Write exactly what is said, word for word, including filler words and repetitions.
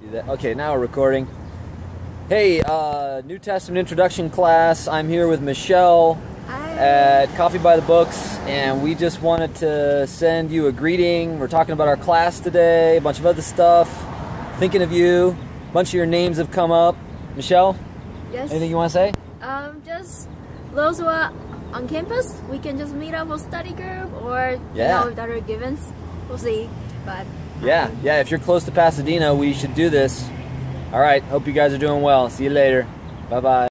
Okay, now we're recording. Hey, uh, New Testament introduction class. I'm here with Michelle Hi. at Coffee by the Books, and we just wanted to send you a greeting. We're talking about our class today, a bunch of other stuff. Thinking of you. A bunch of your names have come up. Michelle? Yes. Anything you want to say? Um, just those who are on campus, we can just meet up for study group, or Yeah. you know, if there are givens, we'll see. But Yeah, yeah, if you're close to Pasadena, we should do this. All right, hope you guys are doing well. See you later. Bye-bye.